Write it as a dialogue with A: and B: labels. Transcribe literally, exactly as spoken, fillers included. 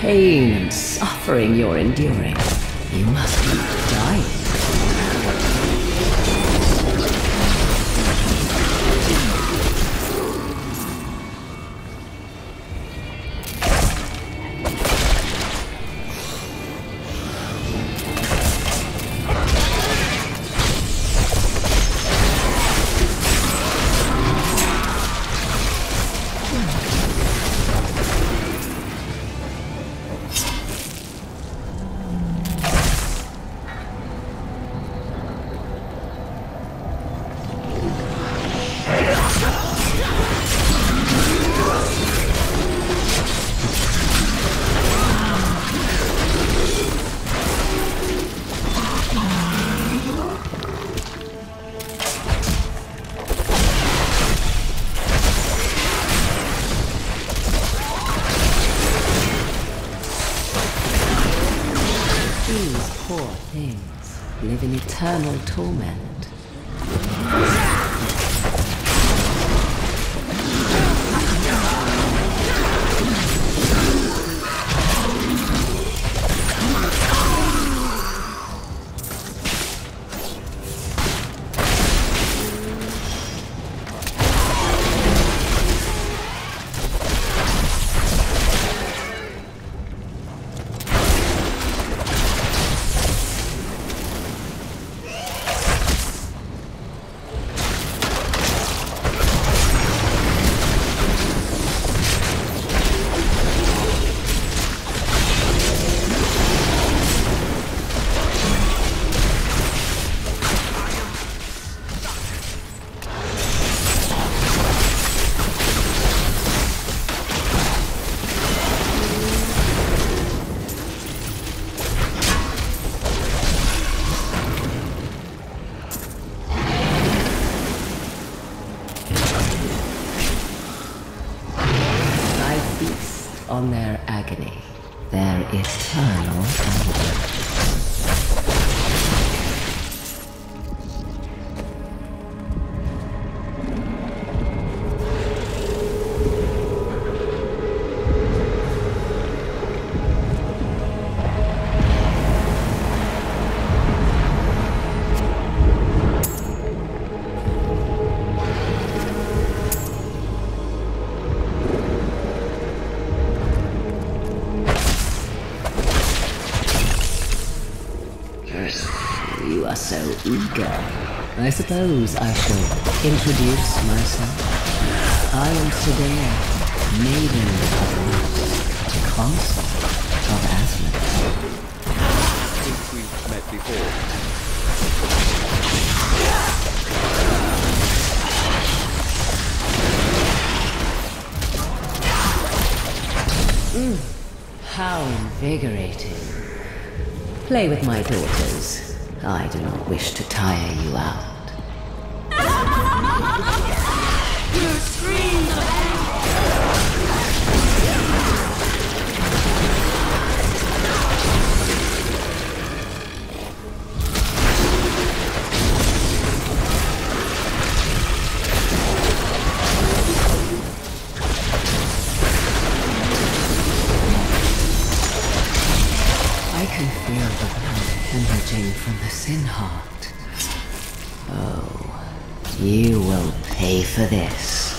A: pain and suffering you're enduring, you must be dying.
B: These poor things live in eternal torment. On their agony, their eternal anger. You are so eager. I suppose I shall introduce myself. I am Sadea, Maiden of Rust, Consort of Aslan.
C: I think we've met before.
B: Mm, how invigorating. Play with my daughters. I do not wish to tire you out.
D: Your screams of
B: I can feel the blood emerging from the Sin Heart. Oh, you will pay for this.